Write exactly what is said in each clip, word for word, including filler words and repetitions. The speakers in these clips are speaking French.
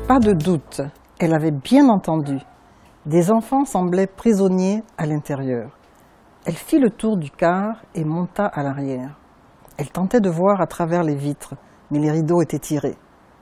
Pas de doute, elle avait bien entendu. Des enfants semblaient prisonniers à l'intérieur. Elle fit le tour du car et monta à l'arrière. Elle tentait de voir à travers les vitres, mais les rideaux étaient tirés.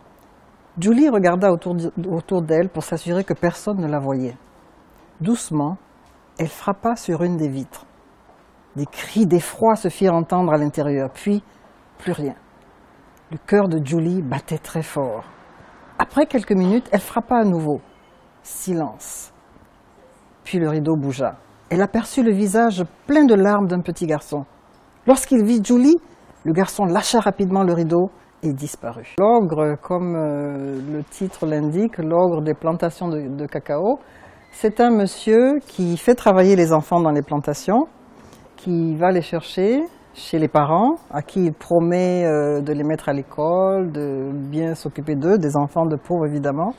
Julie regarda autour d'elle pour s'assurer que personne ne la voyait. Doucement, elle frappa sur une des vitres. Des cris d'effroi se firent entendre à l'intérieur, puis plus rien. Le cœur de Julie battait très fort. Après quelques minutes, elle frappa à nouveau. Silence. Puis le rideau bougea. Elle aperçut le visage plein de larmes d'un petit garçon. Lorsqu'il vit Julie, le garçon lâcha rapidement le rideau et disparut. L'ogre, comme euh, le titre l'indique, l'ogre des plantations de, de cacao, c'est un monsieur qui fait travailler les enfants dans les plantations, qui va les chercher chez les parents, à qui il promet euh, de les mettre à l'école, de bien s'occuper d'eux, des enfants de pauvres évidemment.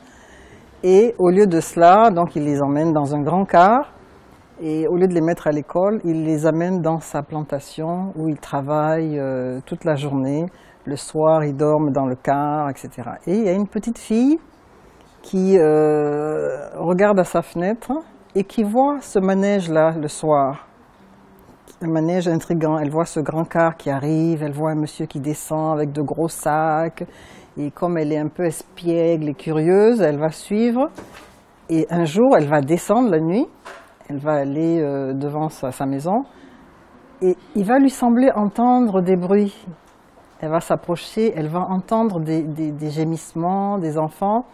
Et au lieu de cela, donc il les emmène dans un grand car, et au lieu de les mettre à l'école, il les amène dans sa plantation où ils travaillent euh, toute la journée. Le soir, ils dorment dans le car, et cetera. Et il y a une petite fille qui euh, regarde à sa fenêtre et qui voit ce manège-là le soir. Un manège intriguant. Elle voit ce grand car qui arrive, elle voit un monsieur qui descend avec de gros sacs. Et comme elle est un peu espiègle et curieuse, elle va suivre. Et un jour, elle va descendre la nuit. Elle va aller euh, devant sa, sa maison. Et il va lui sembler entendre des bruits. Elle va s'approcher, elle va entendre des, des, des gémissements des enfants.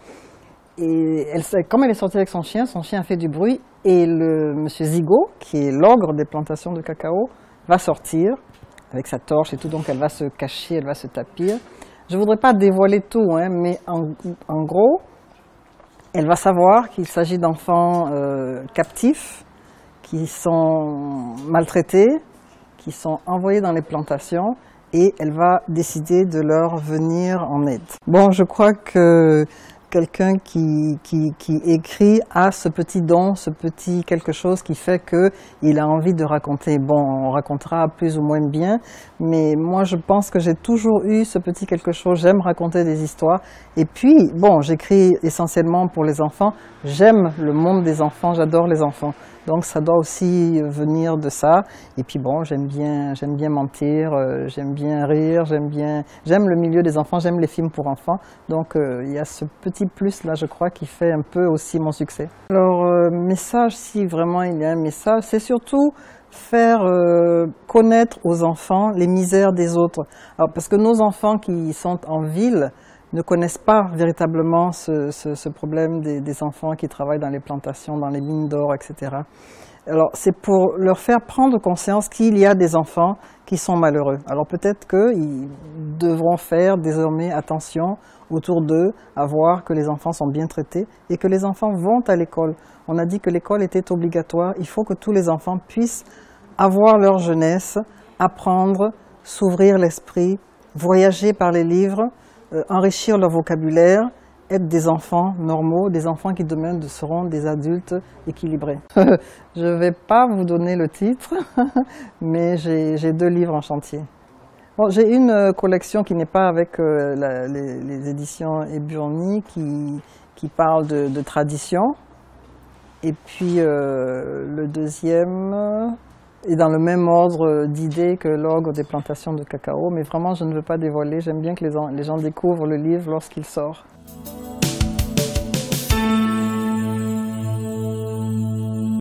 Et elle, comme elle est sortie avec son chien, son chien a fait du bruit. Et le monsieur Zigo, qui est l'ogre des plantations de cacao, va sortir avec sa torche et tout. Donc elle va se cacher, elle va se tapir. Je ne voudrais pas dévoiler tout, hein, mais en, en gros, elle va savoir qu'il s'agit d'enfants euh, captifs, qui sont maltraités, qui sont envoyés dans les plantations, et elle va décider de leur venir en aide. Bon, je crois que quelqu'un qui, qui, qui écrit a ce petit don, ce petit quelque chose qui fait qu'il a envie de raconter. Bon, on racontera plus ou moins bien, mais moi je pense que j'ai toujours eu ce petit quelque chose. J'aime raconter des histoires. Et puis, bon, j'écris essentiellement pour les enfants. J'aime le monde des enfants, j'adore les enfants. Donc ça doit aussi venir de ça. Et puis bon, j'aime bien, j'aime bien mentir, euh, j'aime bien rire, j'aime bien, j'aime le milieu des enfants, j'aime les films pour enfants. Donc euh, il y a ce petit plus là, je crois, qui fait un peu aussi mon succès. Alors euh, message, si vraiment il y a un message, c'est surtout faire euh, connaître aux enfants les misères des autres. Alors parce que nos enfants qui sont en ville ne connaissent pas véritablement ce, ce, ce problème des, des enfants qui travaillent dans les plantations, dans les mines d'or, et cetera. Alors c'est pour leur faire prendre conscience qu'il y a des enfants qui sont malheureux. Alors peut-être qu'ils devront faire désormais attention autour d'eux à voir que les enfants sont bien traités et que les enfants vont à l'école. On a dit que l'école était obligatoire. Il faut que tous les enfants puissent avoir leur jeunesse, apprendre, s'ouvrir l'esprit, voyager par les livres, Euh, enrichir leur vocabulaire, être des enfants normaux, des enfants qui demain seront des adultes équilibrés. Je ne vais pas vous donner le titre, mais j'ai deux livres en chantier. Bon, j'ai une collection qui n'est pas avec euh, la, les, les éditions Eburny, qui, qui parle de, de tradition. Et puis euh, le deuxième est dans le même ordre d'idées que l'ogre des plantations de cacao, mais vraiment je ne veux pas dévoiler, j'aime bien que les, les gens découvrent le livre lorsqu'il sort.